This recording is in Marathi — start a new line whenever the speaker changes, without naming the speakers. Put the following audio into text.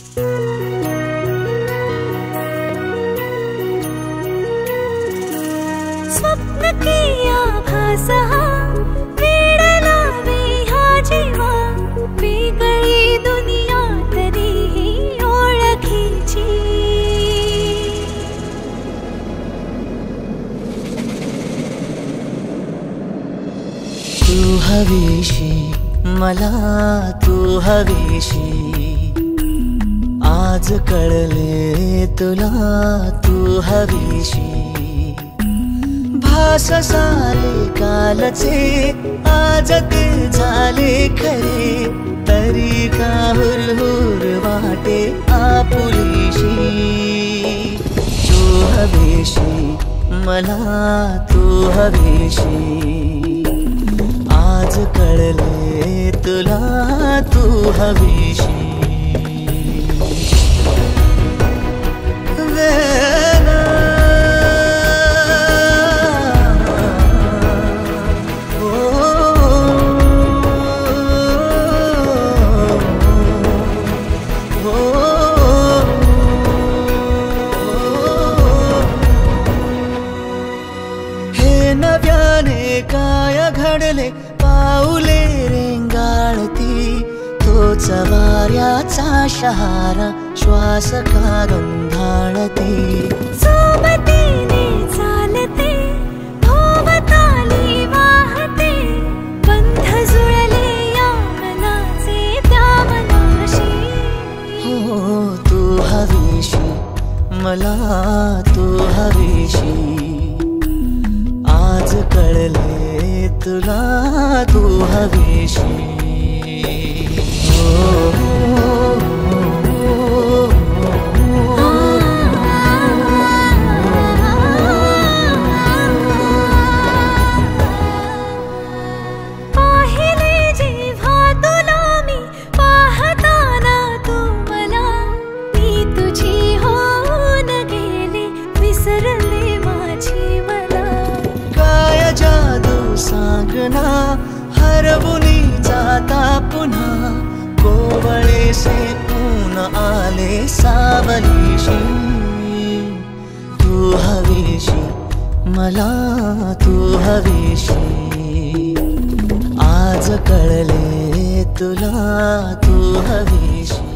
स्वप्न किया भासा वेड लावे हा जीवा वेगळी दुनिया तरीही ओळखीची
तू हवीशी मला तू हवीशी आज कळले तुला तू हवीशी भास सारे कालचे आज ते झाले खरे तरी का हुरहुर वाटे आपुलीशी तू हवीशी मला तू हवीशी आज कळले तुला तू हवीशी हे नव्याने काय घडले पाऊले रेंगाळती तोच वाऱ्याचा शहारा श्वास का गंधाळती
सोबतीने चालते भोवताली वाहते बंध जुळले या मनाचे त्या मनाशी
हो तू हवीशी मला तू हवीशी आज कळले तुला तू हवीशी
पाहिले जेव्हा तुला मी पाहताना तू मला मी तुझी होऊन गेले विसरले माझी मला
काय जादू सांगना हरवुनी जाता पुन्हा कोवळे से ऊन आले सावलीशी तू हवीशी मला तू हवीशी आज कळले तुला तू हवीशी